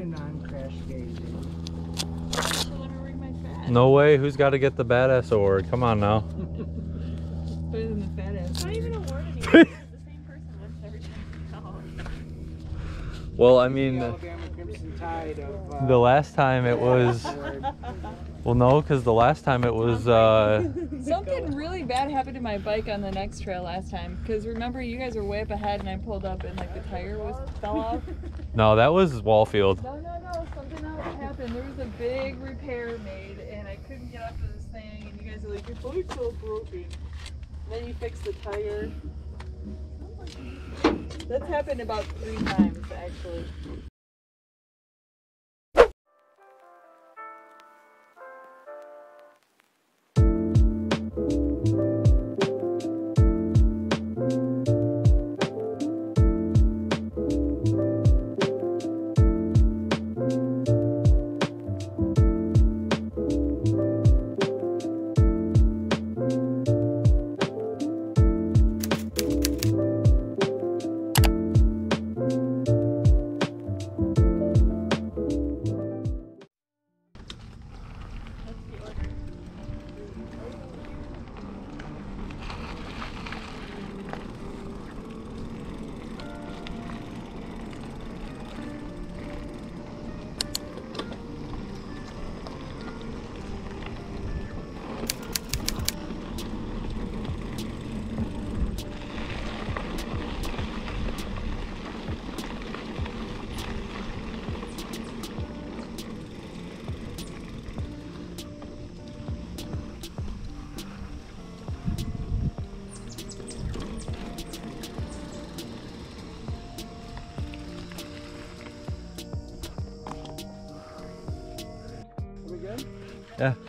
a non-crash gauge. No way. Who's got to get the badass award? Come on now. Put it in the fat ass. It's not even an award anymore. It's the same person wins every time. Well, I mean, The Alabama Crimson Tide of the last time it was. Well, no, because the last time it was. Something really bad happened to my bike on the next trail last time. Because remember, you guys were way up ahead, and I pulled up, and like the tire fell off. No, that was Wallfield. No, something else happened. There was a big repair made, and I couldn't get up to this thing, and you guys are like, your bike's all broken. Then you fix the tire. That's happened about 3 times, actually. Yeah.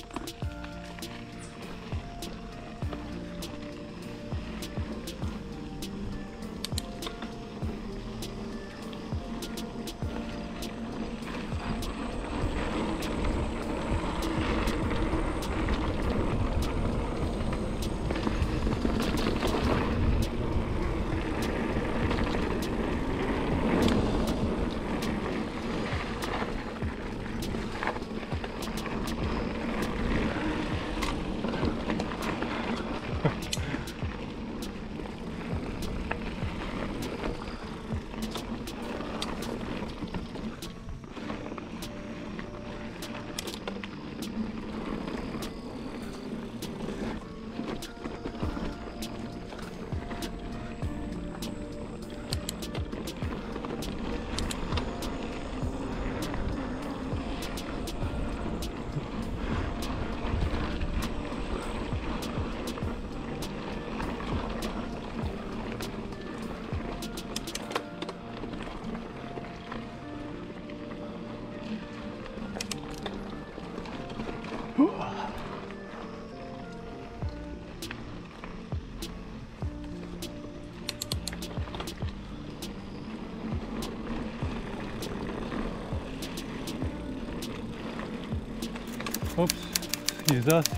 Oops, excuse us.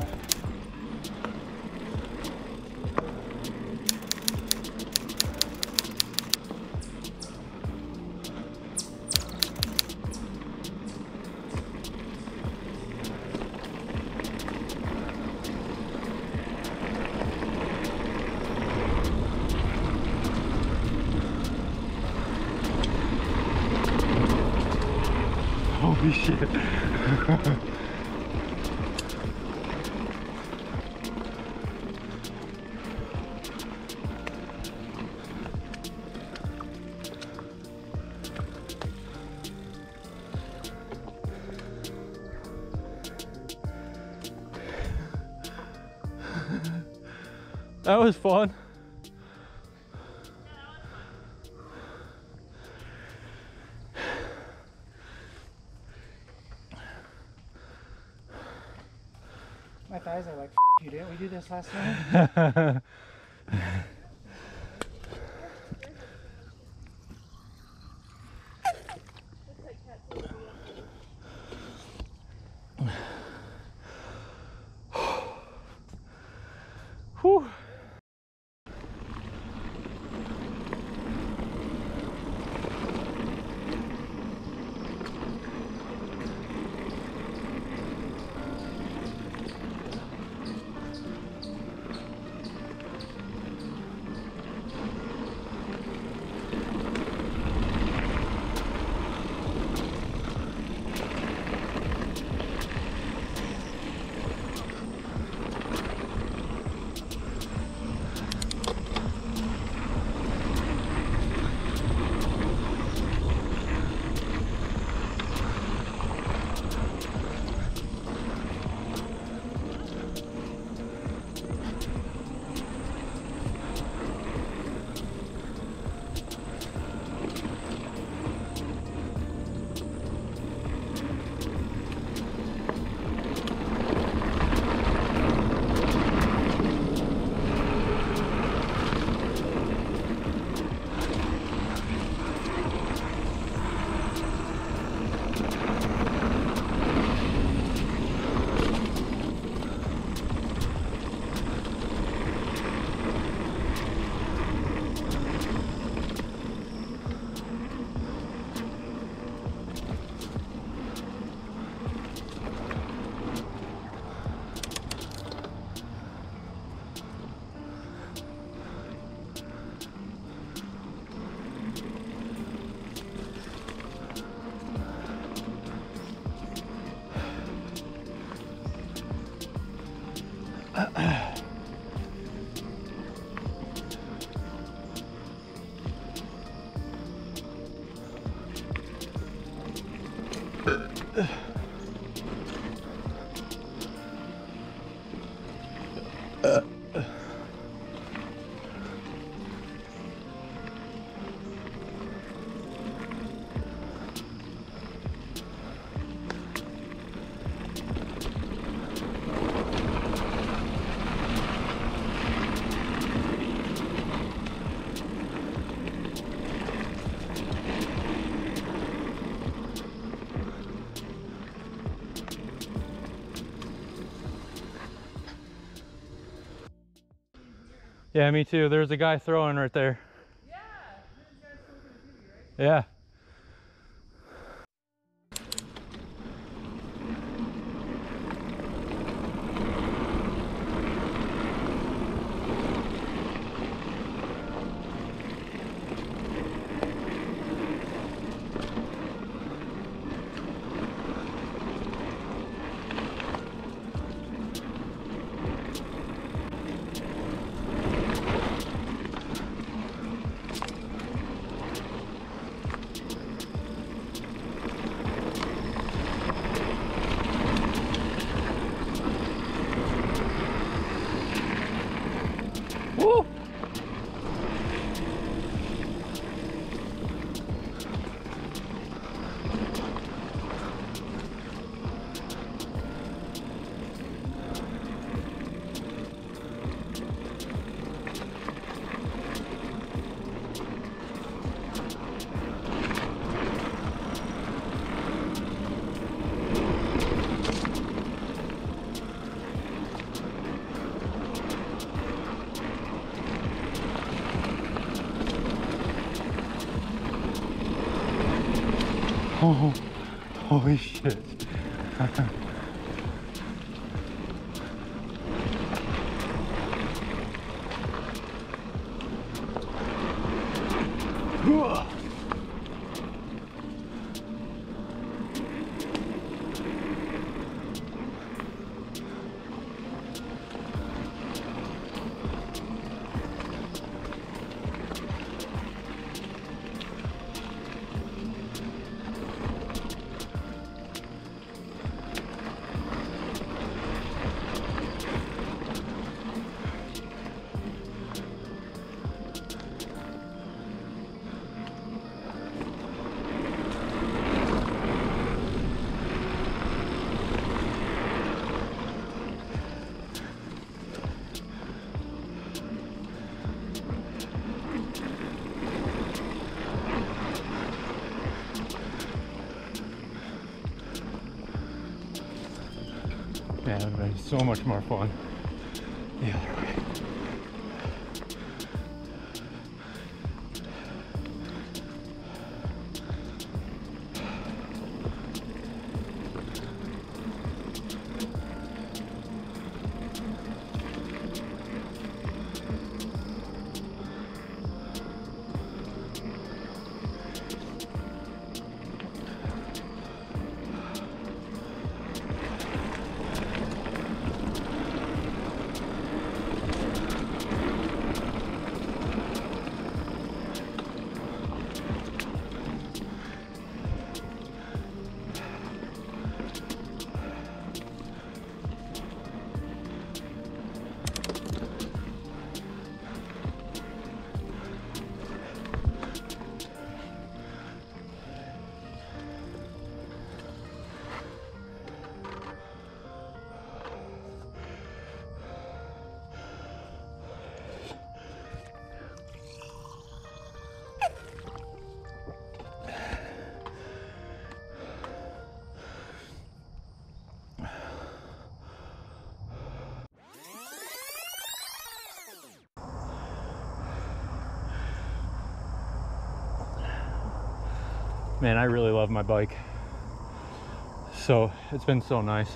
Holy shit. That was fun. My thighs are like, F you, didn't we do this last time? Whew. Yeah, me too. There's a guy throwing right there. Yeah, this guy's still for the TV, right? Yeah. Woo! Oh, holy shit. Yeah, it would have been so much more fun the other way. Man, I really love my bike. So it's been so nice.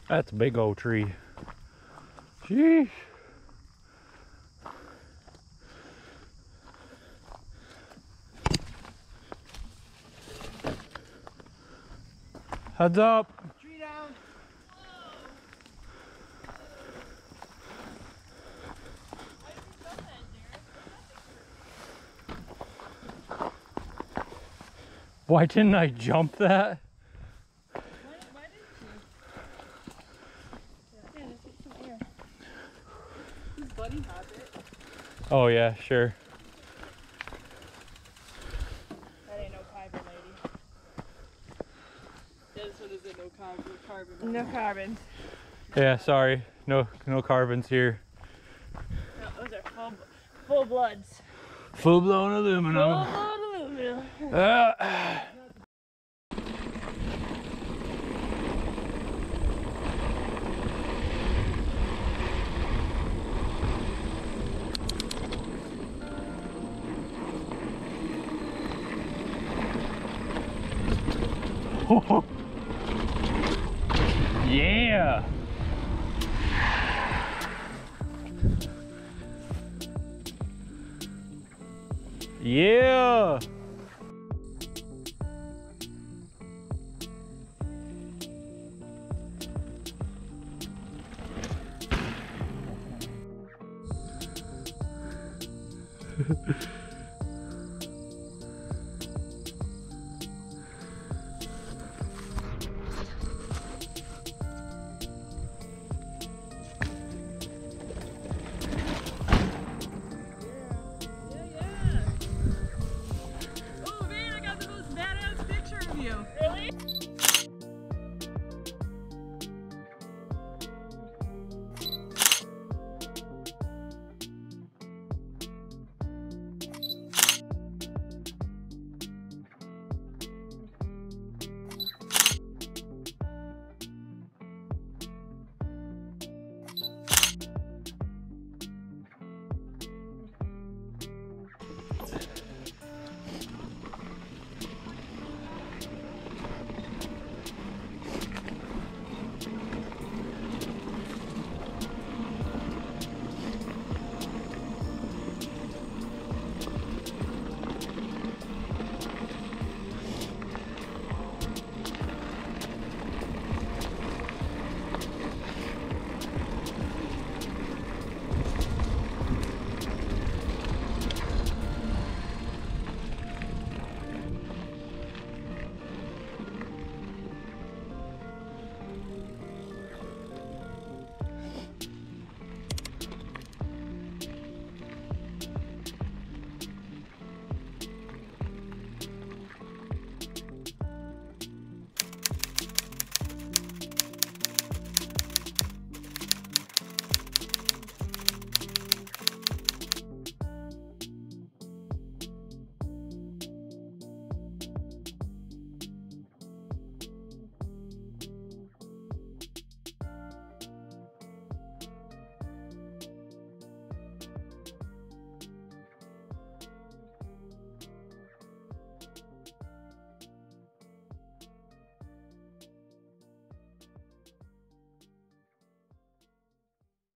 That's a big old tree. Sheesh. Heads up. Tree down. Why didn't I jump that? Why didn't you? Yeah, let's get some air. Who's Bunny Hobbit? Oh yeah, sure. That ain't no carbon, lady. This one isn't no carbon. No carbon. Yeah, sorry. No carbons here. No, those are full bloods. Full blown aluminum. Full blood aluminum. Yeah. Yeah.